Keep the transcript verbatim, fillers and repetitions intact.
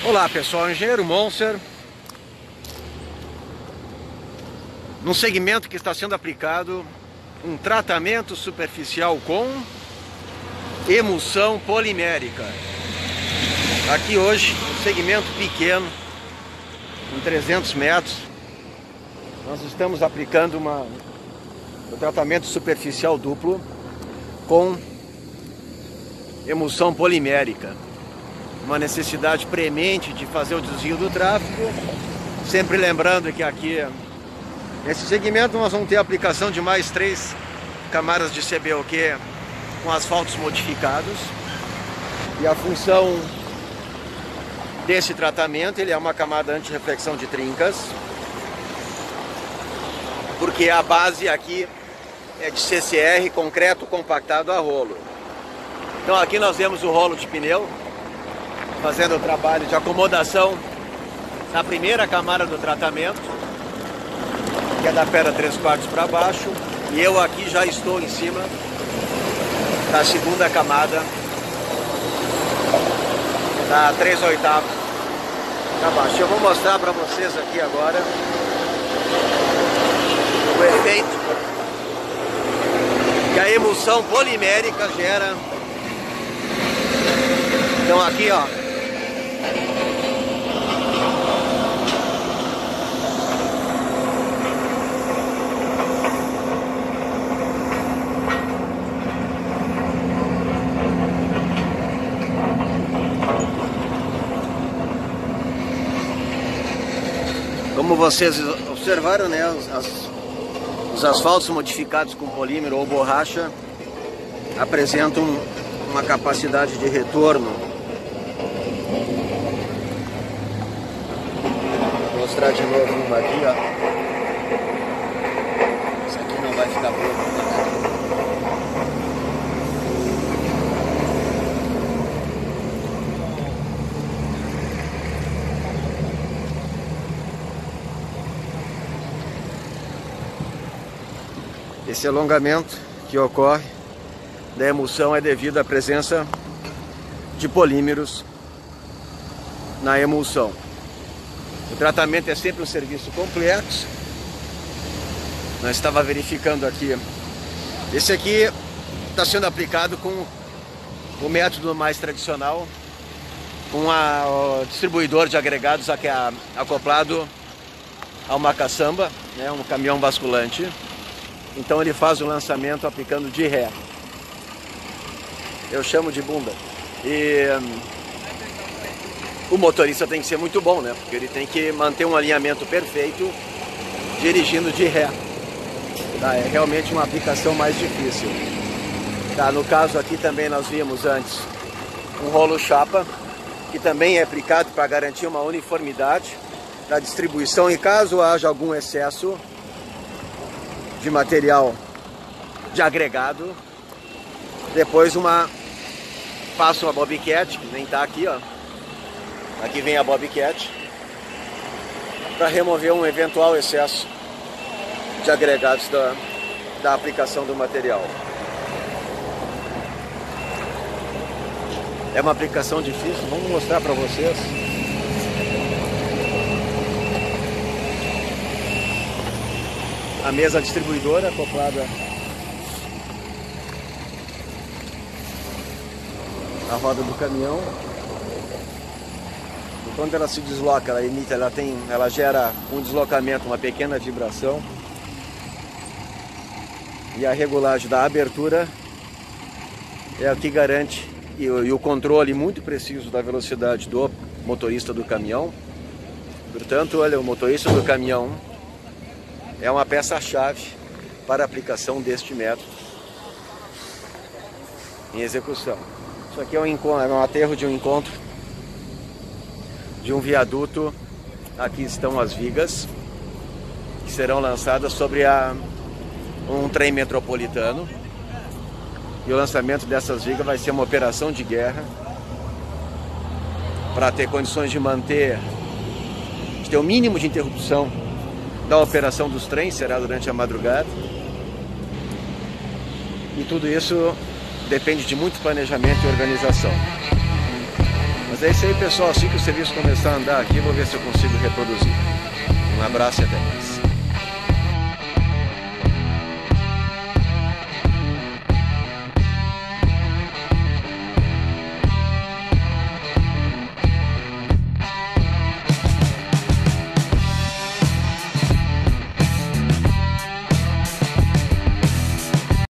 Olá pessoal, Engenheiro Monser. Num segmento que está sendo aplicado um tratamento superficial com emulsão polimérica. Aqui hoje, um segmento pequeno, com trezentos metros, nós estamos aplicando uma, um tratamento superficial duplo com emulsão polimérica. Uma necessidade premente de fazer o desvio do tráfego, sempre lembrando que aqui nesse segmento nós vamos ter a aplicação de mais três camadas de C B O Q com asfaltos modificados, e a função desse tratamento, ele é uma camada anti-reflexão de trincas, porque a base aqui é de C C R, concreto compactado a rolo. Então aqui nós vemos o rolo de pneu fazendo o trabalho de acomodação na primeira camada do tratamento, que é da pedra três quartos para baixo, e eu aqui já estou em cima da segunda camada da três oitavos para baixo. Eu vou mostrar para vocês aqui agora o efeito que a emulsão polimérica gera. Então aqui, ó, como vocês observaram, né, os, as, os asfaltos modificados com polímero ou borracha apresentam uma capacidade de retorno. Vou mostrar de novo uma aqui, ó. Isso aqui não vai ficar pronto. Esse alongamento que ocorre da emulsão é devido à presença de polímeros na emulsão. O tratamento é sempre um serviço complexo. Nós estava verificando aqui. Esse aqui está sendo aplicado com o método mais tradicional, com a, o distribuidor de agregados aqui a, acoplado a uma caçamba, né, um caminhão basculante. Então ele faz o lançamento aplicando de ré. Eu chamo de bunda. E um, o motorista tem que ser muito bom, né? Porque ele tem que manter um alinhamento perfeito dirigindo de ré. Tá? É realmente uma aplicação mais difícil. Tá? No caso aqui também nós vimos antes um rolo chapa, que também é aplicado para garantir uma uniformidade da distribuição e caso haja algum excesso de material de agregado, depois uma passa uma bobcat, que nem tá aqui, ó. Aqui vem a bobcat para remover um eventual excesso de agregados da, da aplicação do material. É uma aplicação difícil, vamos mostrar para vocês. A mesa distribuidora acoplada à roda do caminhão. E quando ela se desloca, ela emite, ela tem, ela gera um deslocamento, uma pequena vibração. E a regulagem da abertura é o que garante e o, e o controle muito preciso da velocidade do motorista do caminhão. Portanto, olha, o motorista do caminhão é uma peça-chave para a aplicação deste método em execução. Isso aqui é um, é um aterro de um encontro de um viaduto. Aqui estão as vigas que serão lançadas sobre a, um trem metropolitano. E o lançamento dessas vigas vai ser uma operação de guerra para ter condições de manter, de ter o mínimo de interrupção da operação dos trens, será durante a madrugada. E tudo isso depende de muito planejamento e organização. Mas é isso aí, pessoal. Assim que o serviço começar a andar aqui, vou ver se eu consigo reproduzir. Um abraço e até mais.